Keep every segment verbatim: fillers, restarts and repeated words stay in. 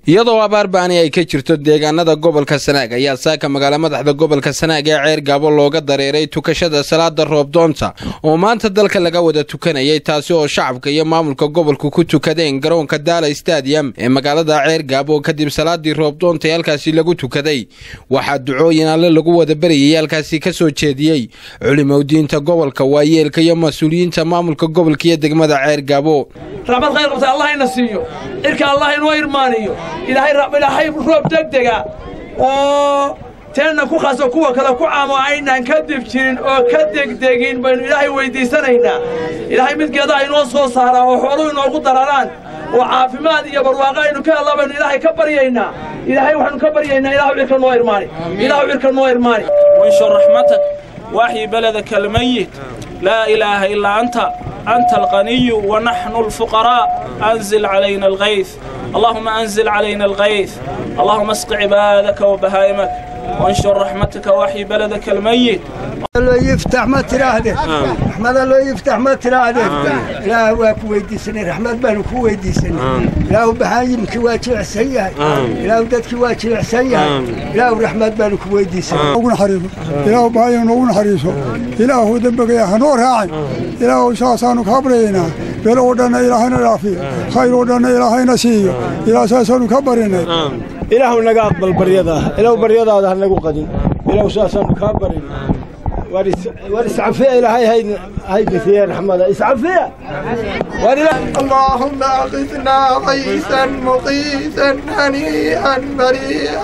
iyadoo abaar baani ay ka jirto deegaanada gobolka Sanaag ayaa saaka magaalada madaxda gobolka Sanaag ee Ceer Gaabo looga dareeray tukashada salaada roobdoonta oo maanta dalka laga wada tukanayay taasi oo shacabka iyo maamulka gobolku ku tukadeen garoonka Daala Stadium ee magaalada Ceer Gaabo kadib salaadii roobdoonta halkaasi lagu tukaday waxa ducooyin alle lagu wada bariyay halkaasi ka soo jeediyay culimadiinta gobolka waayeelka iyo mas'uuliyiinta maamulka gobolka iyo degmada Ceer Gaabo رحمة خير قبل الله ينسيه إرك الله ينوير مانيو إلهي رب إلهي روب دقدقة أو تنا كو خاصو كوا كلا كو عام عينا نكذب شين أو كذب دقين بين إلهي ويدي سنينا إلهي مثل كذا ينوصو صارا وحلو ينوقو دراران وعافمات يبرواقين وكان الله بين إلهي كبرينا إلهي وحن كبرينا إلهي إرك النوير ماني إلهي إرك النوير ماني وانشر رحمتك وحي بلدك الميت لا إله إلا أنت أنت الغني ونحن الفقراء أنزل علينا الغيث اللهم أنزل علينا الغيث اللهم اسق عبادك وبهائمك وانشر رحمتك وحي بلدك الميت الله يفتح ما تراهده رحمة الله يفتح ما تراهده لا هو كويدي سنة رحمة بانو كويدي سنة لا هو بحايم كواتي عسيا لا هو داد كواتي عسيا لا هو رحمة بانو كويدي سنة أقول حريصه لا هو بحايم أقول حريصه لا هو دبك يا هنور هاي لا هو ساسانو كبرينا بل ودنا إلهنا رافي خير ودنا إلهنا سيء إلى ساسانو كبرينا إله نقابل بريضة إله بريضة هذا نقول قديم إله ساسانو كبرينا ورس ورس عفية إلى هاي هاي هاي كثير محمد إسعفية اللهم أغثنا غيثا مغيثا هنيئا مريئا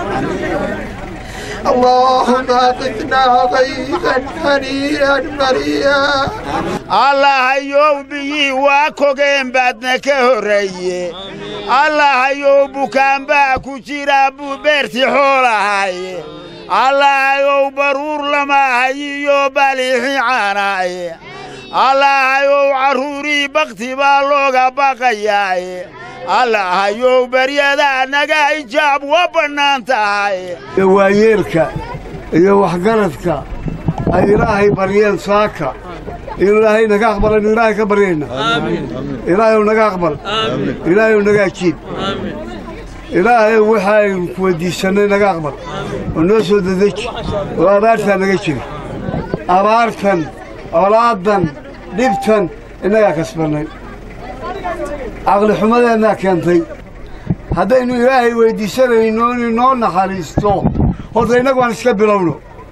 اللهم أغثنا غيثا هنيئا مريئا الله يوبي واكوغين بدنك هريه الله يوبكان باكو جرابو بيرتي حولهاي الله يو برور لما هيو باليحي عاناي الله يو عروري بقتي بالوغا بقياي الله يو بريادا نقا إجاب وبنانتاي واييركا iyo waxgaradka ay ilaahay bariyeen saaka ilaahay naga aqbal ilaahay ka bariyayna aamin ilaahay naga aqbal aamin ilaahay naga jiid aamin ilaahay waxay ku wadiisanay naga aqbal oo noo soo dadaj oo abaarta naga jiri abaartan awlaadan dhibtan inaga kasbanay aqli xumadeena keentay haddaynu ilaahay weydiisanayno inuu noo naxariisto horta inagu aan iska bilowno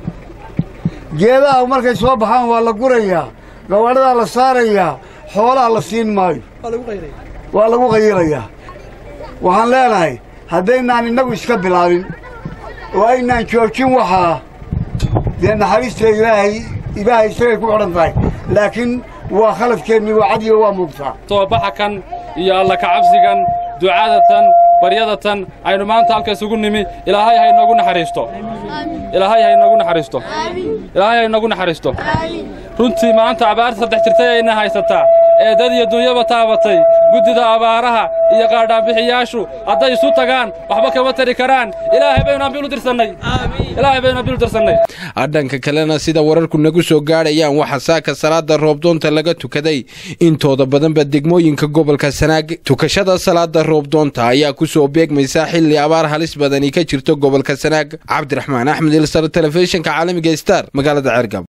geedaha markay soo baxaan waa la gurayaa gawaadhada la saarayaa xoolaha la siin maayo waa lagu qayirayaa waxaan leenahay haddaynaan innagu iska bilaabin oo aynaan joojin waxaa dee naxariista ilaahay ilaahay isagay ku xidhan tahay laakiin waa khaladkeennii waa cadiyo waa muuqtaa soobaxa kan iyo alla ka cabsigan ducadatan baryadatan aynu maanta halkaas ugu nimi ilaahay hay noogu naxariisto ilaahay hay noogu naxariisto ilaahay hay noogu naxariisto runtii maanta abaar saddex jirtay ayna haysataa ee dad iyo dunyaba taabatay gudida abaaraha iyo qaadhaan bixiyaashu hadday isu tagaan waxba kama tari karaan ilaahay baynu bil u dirsanay ilaahay baynu bil u dirsanay dhanka kalena sida wararku nagu soo gaarayaan waxa saaka salaada roobdoonta laga tukaday intooda badanba degmooyinka gobolka Sanaag tukashada salaada roobdoonta ayaa ku soo beegmaysa xilli abaar halis badani ka jirto gobolka Sanaag Cabdiraxmaan Axmed Ilsar telefishinka caalamiga Star magaalada Ceer Gaabo.